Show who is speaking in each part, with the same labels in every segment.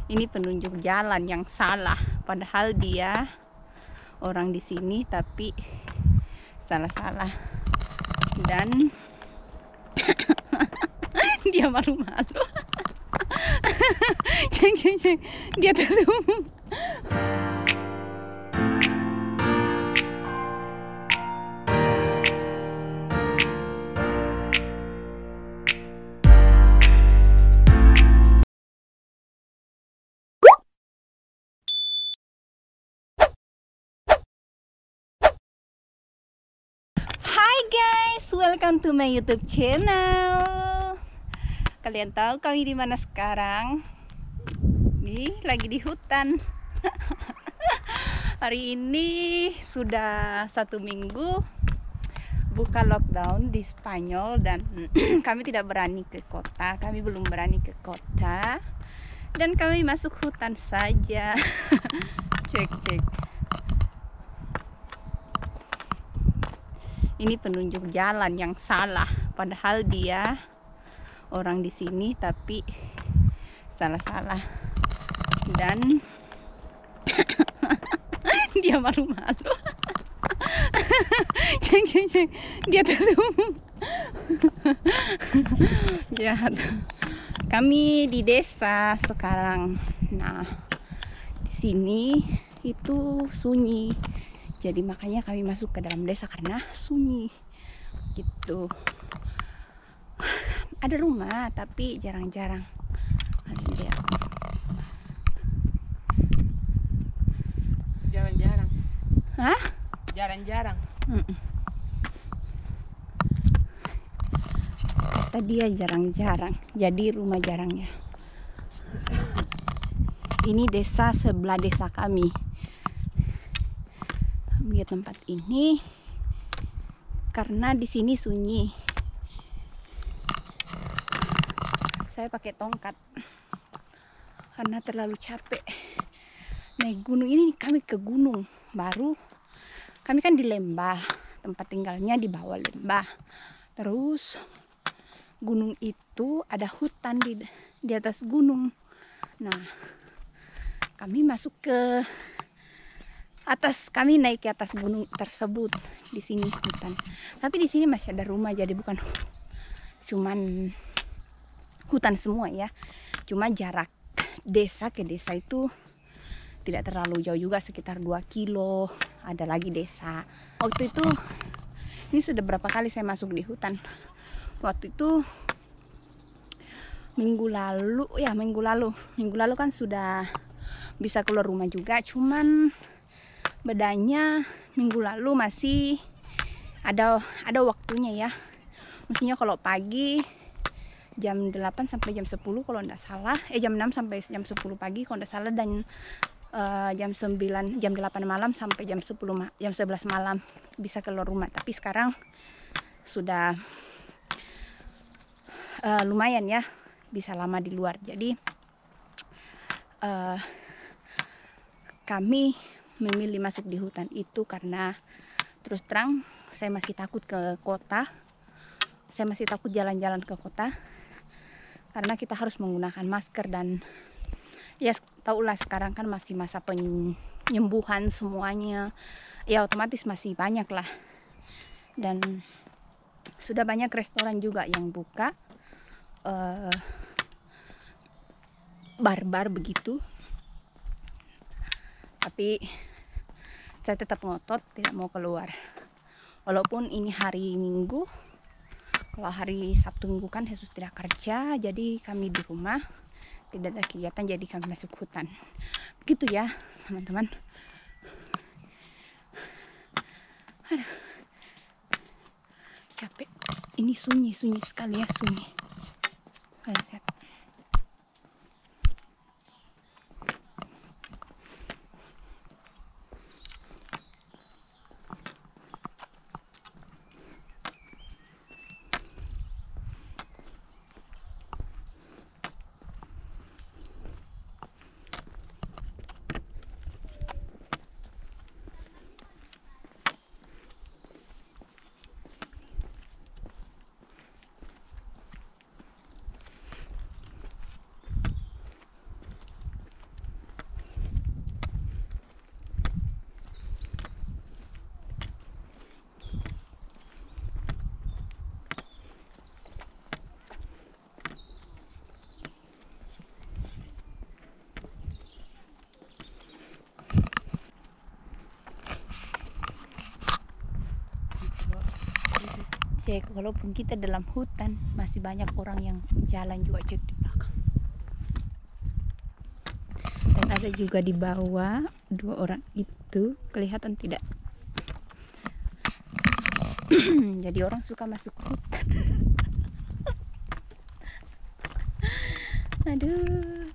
Speaker 1: Ini penunjuk jalan yang salah, padahal dia orang di sini tapi salah-salah. Dan dia malu-malu. Ceng, dia tersenyum. Hai guys, welcome to my YouTube channel. Kalian tahu kami di mana sekarang? Lagi di hutan. Hari ini sudah 1 minggu buka lockdown di Spanyol dan kami tidak berani ke kota. Kami belum berani ke kota dan kami masuk hutan saja. Cek. Ini penunjuk jalan yang salah, padahal dia orang di sini tapi salah-salah. Dan dia malu-malu. Ceng, dia tersenyum. Jahat. Kami di desa sekarang. Nah, di sini itu sunyi. Jadi makanya kami masuk ke dalam desa karena sunyi gitu. Ada rumah tapi jarang-jarang. Ada dia.
Speaker 2: Jarang-jarang.
Speaker 1: Hah?
Speaker 2: Jarang-jarang.
Speaker 1: Kata dia jarang-jarang. Jadi rumah jarang ya. Ini desa sebelah desa kami. Lihat tempat ini karena di sini sunyi. Saya pakai tongkat karena terlalu capek naik gunung ini. Kami ke gunung baru. Kami kan di lembah, tempat tinggalnya di bawah lembah. Terus gunung itu ada hutan di atas gunung. Nah, kami masuk ke atas, kami naik ke atas gunung tersebut. Di sini hutan, tapi di sini masih ada rumah, jadi bukan cuman hutan semua ya. Cuma jarak desa ke desa itu tidak terlalu jauh juga, sekitar 2 kilo ada lagi desa. Waktu itu, ini sudah berapa kali saya masuk di hutan. Waktu itu minggu lalu kan sudah bisa keluar rumah juga. Cuman bedanya minggu lalu masih ada waktunya ya. Maksudnya kalau pagi jam 8 sampai jam 10 kalau enggak salah, jam 6 sampai jam 10 pagi kalau enggak salah, dan jam 9, jam 8 malam sampai jam 11 malam bisa keluar rumah. Tapi sekarang sudah lumayan ya, bisa lama di luar. Jadi kami memilih masuk di hutan itu karena terus terang saya masih takut ke kota. Saya masih takut jalan-jalan ke kota karena kita harus menggunakan masker, dan ya tahulah sekarang kan masih masa penyembuhan semuanya. Ya otomatis masih banyak lah. Dan sudah banyak restoran juga yang buka, bar-bar begitu. Tapi saya tetap ngotot tidak mau keluar. Walaupun ini hari Minggu. Kalau hari Sabtu Minggu kan Yesus tidak kerja, jadi kami di rumah, tidak ada kegiatan, jadi kami masuk hutan. Begitu ya teman-teman. Aduh, capek. Ini sunyi sekali ya, sunyi. Lihat. Cek, walaupun kita dalam hutan, masih banyak orang yang jalan juga, cek di belakang. Dan ada juga di bawah 2 orang itu, kelihatan tidak? Jadi orang suka masuk hutan. Aduh.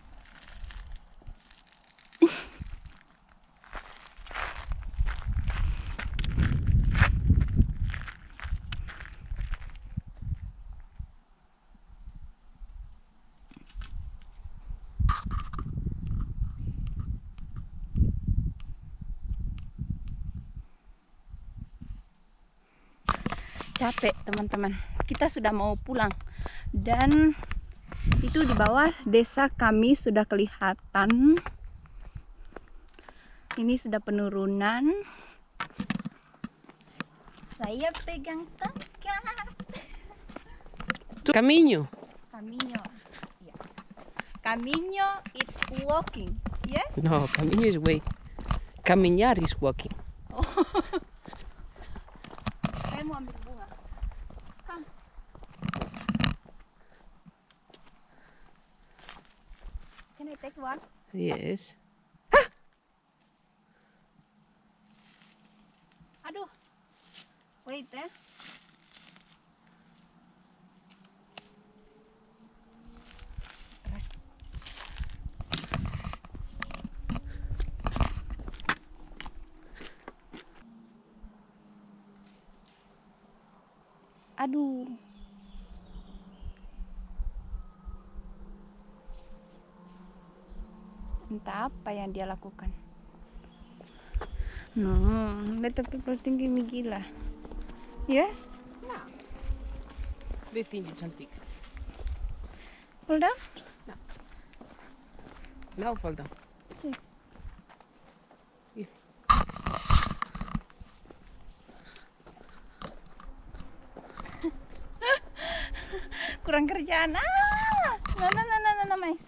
Speaker 1: Capek teman-teman, kita sudah mau pulang dan itu di bawah desa kami sudah kelihatan. Ini sudah penurunan. Saya pegang tongkat.
Speaker 2: Camino.
Speaker 1: Camino. Ya. Camino it's walking. Yes?
Speaker 2: No, camino is way. Caminar is walking.
Speaker 1: Oh. Saya mau ambil bunga. Come. Can I take one?
Speaker 2: Yes.
Speaker 1: Aduh. Wait, Keras. Aduh. Entah apa yang dia lakukan. No, betul people tinggi gila. Yes?
Speaker 2: They think it's antique.
Speaker 1: Hold on.
Speaker 2: Now fall down.
Speaker 1: Okay.
Speaker 2: Yeah.
Speaker 1: Kurang kerjaan. No, mais.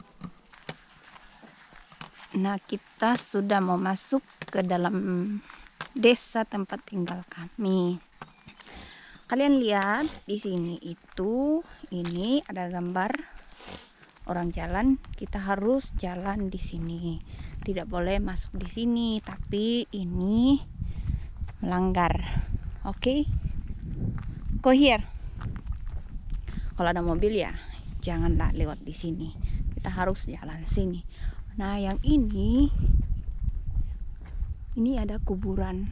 Speaker 1: Nah, kita sudah mau masuk ke dalam desa tempat tinggal kami. Kalian lihat di sini itu, ini ada gambar orang jalan. Kita harus jalan di sini. Tidak boleh masuk di sini, tapi ini melanggar. Oke? Go here. Kalau ada mobil ya, janganlah lewat di sini. Kita harus jalan sini. Nah, yang ini ada kuburan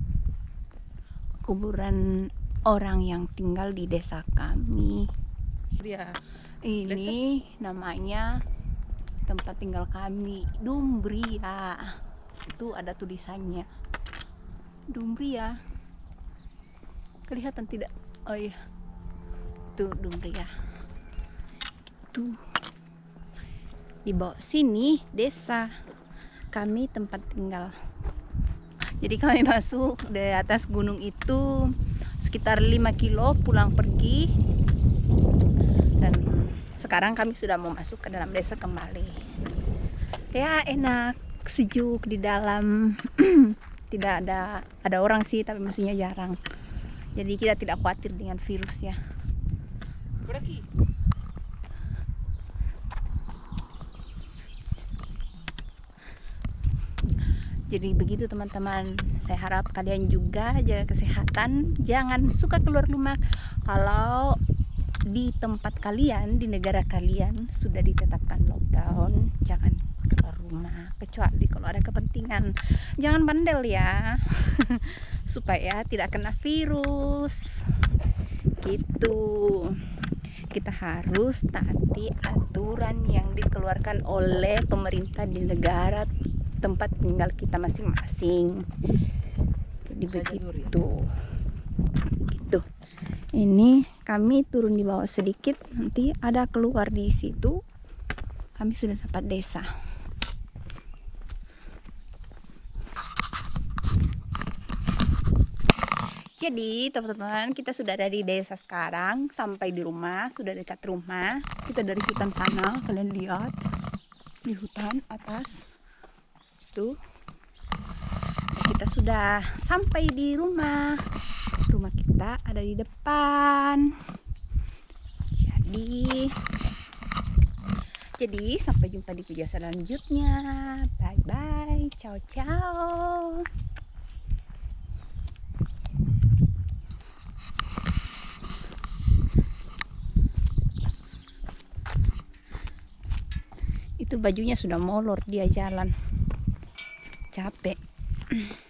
Speaker 1: orang yang tinggal di desa kami.
Speaker 2: Yeah.
Speaker 1: Ini namanya tempat tinggal kami, Dumbria. Itu ada tulisannya Dumbria. Kelihatan tidak? Oh iya, tuh Dumbria. Tuh di bawah sini desa kami tempat tinggal. Jadi kami masuk di atas gunung itu sekitar 5 kilo pulang pergi. Dan sekarang kami sudah mau masuk ke dalam desa kembali. Ya enak, sejuk di dalam. Tidak ada orang sih, tapi maksudnya jarang. Jadi kita tidak khawatir dengan virus ya.
Speaker 2: Por aquí.
Speaker 1: Jadi begitu teman-teman, saya harap kalian juga jaga kesehatan, jangan suka keluar rumah. Kalau di tempat kalian, di negara kalian sudah ditetapkan lockdown, jangan keluar rumah kecuali kalau ada kepentingan. Jangan bandel ya. Supaya tidak kena virus. Gitu. Kita harus taati aturan yang dikeluarkan oleh pemerintah di negara tempat tinggal kita masing-masing. Jadi begitu. Gitu. Ini kami turun di bawah sedikit, nanti ada keluar di situ. Kami sudah dapat desa. Jadi teman-teman, kita sudah ada di desa sekarang, sampai di rumah, sudah dekat rumah. Kita dari hutan sana, kalian lihat di hutan atas tuh. Kita sudah sampai di rumah. Rumah kita ada di depan. Jadi sampai jumpa di video selanjutnya. Bye bye. Ciao ciao. Itu bajunya sudah molor, dia jalan capek.